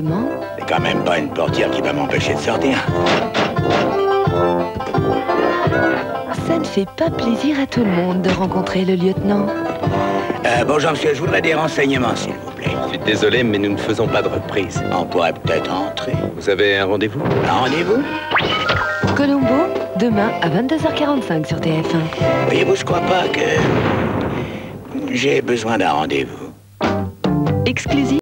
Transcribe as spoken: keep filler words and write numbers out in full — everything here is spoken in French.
l'appartement. C'est quand même pas une portière qui va m'empêcher de sortir. Ça ne fait pas plaisir à tout le monde de rencontrer le lieutenant. Euh, bonjour monsieur, je voudrais des renseignements s'il vous plaît. Je suis désolé, mais nous ne faisons pas de reprise. On pourrait peut-être entrer. Vous avez un rendez-vous? Un rendez-vous? Colombo, demain à vingt-deux heures quarante-cinq sur T F un. Voyez-vous, je crois pas que j'ai besoin d'un rendez-vous. Exclusif.